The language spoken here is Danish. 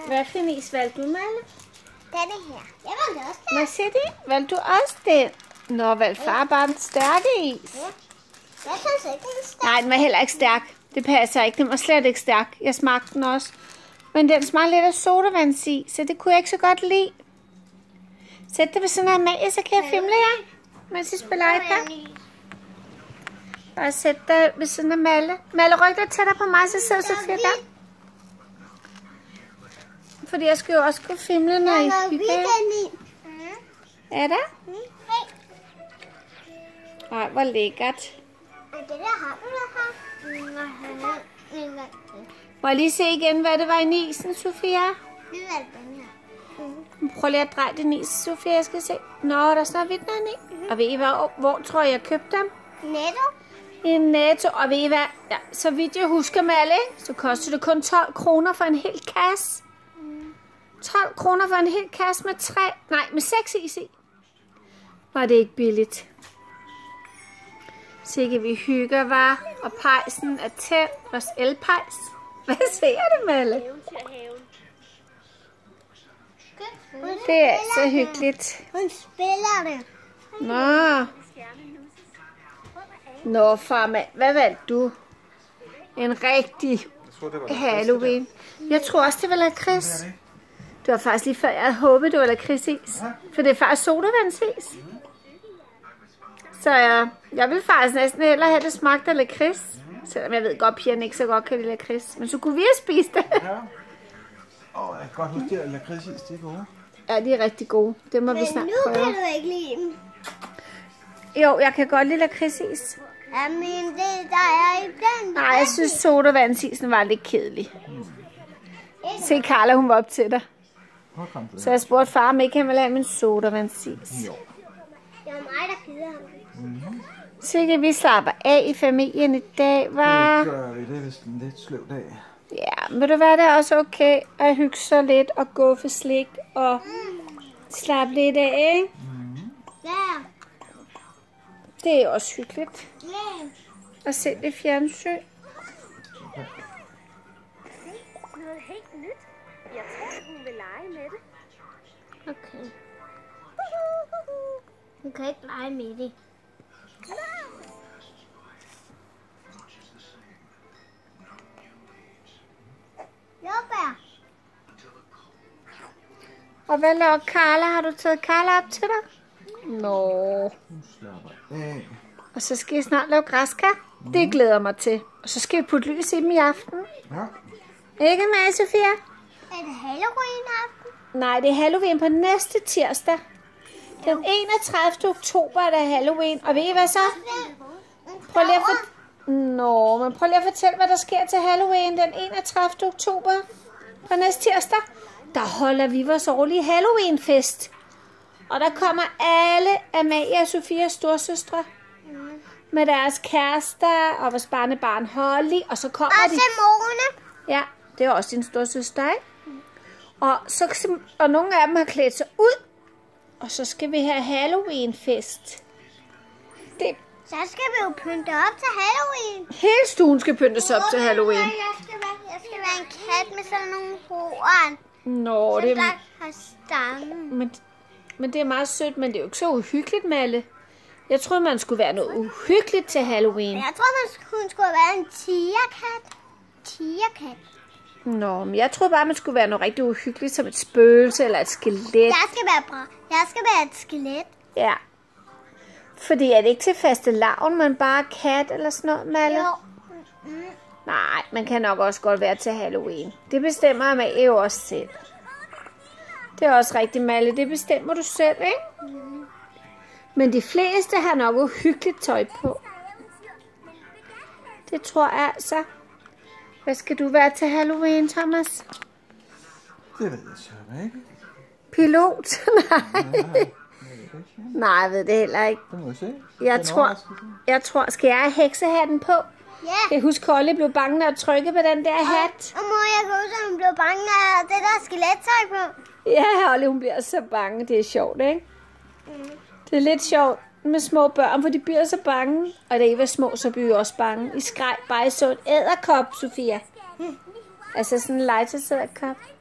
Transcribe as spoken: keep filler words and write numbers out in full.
Hvad for en is valgte du, Malle? Denne her. Jeg valgte også den. Må jeg se det? Valgte du også den? Nå, valgte far bare den stærke is? Ja. Jeg synes ikke, den er stærk. Nej, den var heller ikke stærk. Det passer ikke. Den var slet ikke stærk. Jeg smagte den også. Men den smagte lidt af sodavandsis, så det kunne jeg ikke så godt lide. Sæt det ved sådan her med, så kan jeg filme jer, mens I spiller iPad. Bare sæt dig ved siden af Malle. Malle, ryk dig tættere på mig, så sidder Sofia der. Fordi jeg skal jo også kunne filme, når I hygger. Er der? Ej, hvor lækkert. Må jeg lige se igen, hvad det var i isen, Sofia? Prøv lige at dreje den is, Sofia, jeg skal se. Nå, der er snart vidt i. Og ved I hvad, hvor tror jeg, jeg købte dem? Netto. I Netto. Og ved I hvad, ja, så vidt jeg husker med alle, så koster det kun tolv kroner for en hel kasse. tolv kroner for en hel kasse med tre, nej, med seks is i. Var det ikke billigt? Sikke vi hygger, var. Og pejsen er tændt. Vores elpejs. Hvad ser du, Malle? Det er så hyggeligt. Hun spiller det. Nå. Nå, farmand. Hvad valgte du? En rigtig Halloween. Jeg tror også, det var lakrids. Det var faktisk lige før, jeg havde håbet, det var lakridsis. For det er faktisk sodavandsis. Så jeg, jeg vil faktisk næsten hellere have det smagt af lakrids. Selvom jeg ved godt, pigerne ikke så godt kan lide lakrids. Men så kunne vi have spist det. Ja. Åh, jeg kan godt huske, at lakridsis, de er gode. Ja, de er rigtig gode. Det må Men vi snart nu prøve. kan du ikke lide dem. Jo, jeg kan godt lide lakridsis. Jamen, det der er ikke den. Nej, jeg synes sodavandsisen var lidt kedelig. Se, Carla, hun var op til dig. Så jeg spurgte far, om ikke han ville have min sodavandsis. Jo. Det er mig, der gider ham. Så vi slapper af i familien i dag, var. Det gør vi, det er vist en lidt sløv dag. Ja, men det var det også okay at hygge sig lidt og gå for slik og slappe lidt af, ikke? Ja. Det er også hyggeligt Ja. at se det fjernsyn. Noget helt nyt. Jeg tror, hun vil lege med det. Okay. Du kan ikke lege med det. Jordbær. Og hvad laver Carla? Har du taget Carla op til dig? Nå. Hun slapper af. Og så skal I snart lave græskar. Det glæder jeg mig til. Og så skal vi putte lys i dem i aften. Ja. Ikke med, Sofia? Er det Halloween aften? Nej, det er Halloween på næste tirsdag. Den enogtredivte oktober er der Halloween. Og ved I hvad så? Prøv lige at for... Nå, men prøv lige at fortælle, hvad der sker til Halloween den enogtredivte oktober på næste tirsdag. Der holder vi vores årlige Halloween-fest. Og der kommer alle Amalie og Sofias storsøstre med deres kærester og vores barnebarn Holly. Og så kommer Og de... Simone. Ja, det er også din storsøster, ikke? Og, så, og nogle af dem har klædt sig ud. Og så skal vi have Halloween-fest. Det, Så skal vi jo pynte op til Halloween. hele stuen skal pyntes op til Halloween. Jeg skal være, jeg skal være en kat med sådan nogle horn. Nå, det, Der har stangen. men, men det er meget sødt, men det er jo ikke så uhyggeligt, Malle. Jeg troede, man skulle være noget uhyggeligt til Halloween. Jeg tror, man skulle, hun skulle være en tigerkat. Tigerkat. Nå, men jeg troede bare, man skulle være noget rigtig uhyggeligt, som et spøgelse eller et skelet. Jeg skal være bra. Jeg skal være et skelet. Ja. Fordi er det ikke til faste lavn, man bare kat eller sådan noget, Malle? Jo. Mm. Nej, man kan nok også godt være til Halloween. Det bestemmer Amalie jo også selv. Det er også rigtigt, Malle. Det bestemmer du selv, ikke? Mm. Men de fleste har nok uhyggeligt tøj på. Det tror jeg altså. Hvad skal du være til Halloween, Thomas? Det ved jeg så ikke. Pilot? Nej. Nej, jeg ved det heller ikke. Det må vi se. Jeg tror, jeg tror, skal jeg have heksehatten på? Ja. Jeg husker, Holly blev bange at trykke på den der hat. Og mor, jeg kan huske, at hun blev bange af det der skelettøj på. Ja, Holly, hun bliver så bange. Det er sjovt, ikke? Mm. Det er lidt sjovt med små børn, for de bliver så bange. Og da I var små, så blev I også bange. I skreg bare i så et æderkop, Sofia. Altså sådan en legetøjsæderkop.